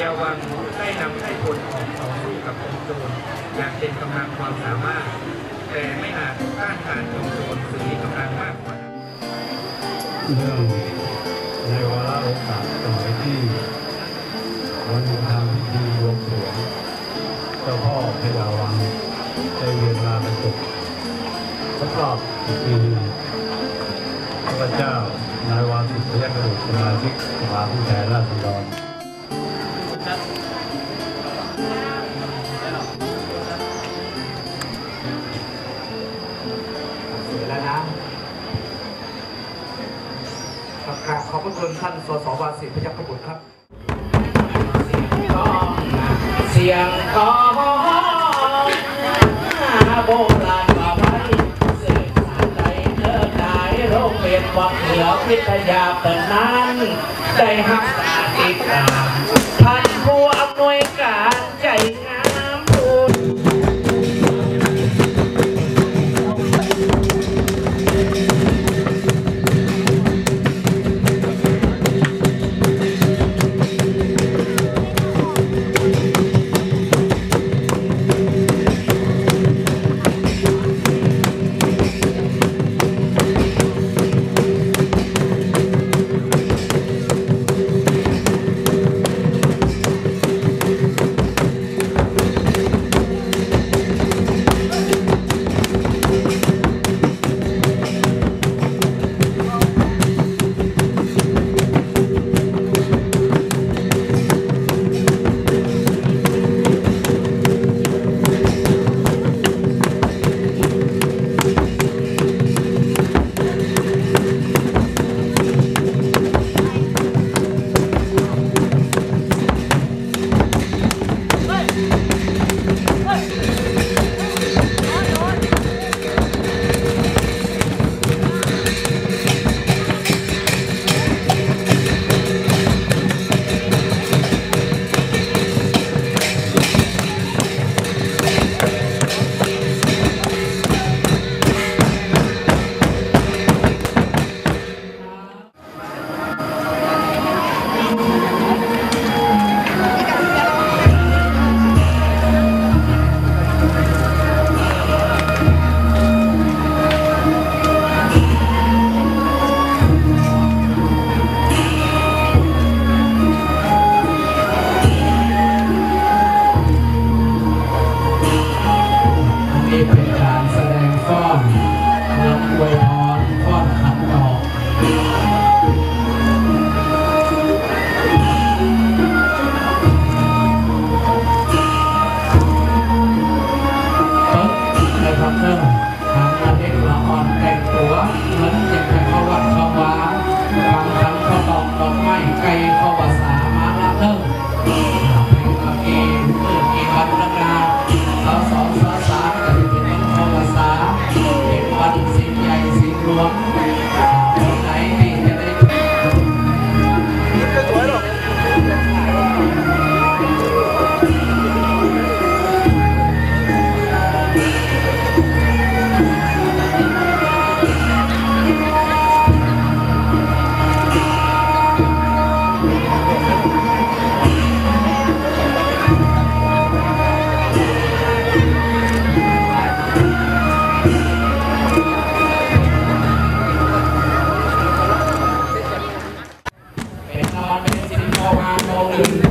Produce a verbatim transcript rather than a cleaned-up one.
ยาวังได้นำให้คนออกต่อสู้กับกองโจรอย่างเต็มกำลังความสามารถแต่ไม่อาจต้านทานกองโจรซึ่งมีกำลังมากกว่าเรื่องในวาระโอกาสสมัยที่วันทำพิธีบวงสรวงเจ้าพ่อพญาวังได้เวียนลาบรรจบครบรอบสิบปีข้าพเจ้านายวาสิทธิ์พยัคฆ์กระดูกสมาชิกสภาผู้แทนราษฎรเสร็จแล้วนะขอบพระคุณท่านสสวาสิทธิ์พยัคฆ์บุตรครับเสียงกลองโบราณว่าไว้สื่อสารใจเลิกได้โรงเรียนวังเหนือวิทยาเปิดนั้นได้หักษาติดตามท่านผู้อำนวยการใจงามบุญเป็นนอนเป็นสิริโภคาโม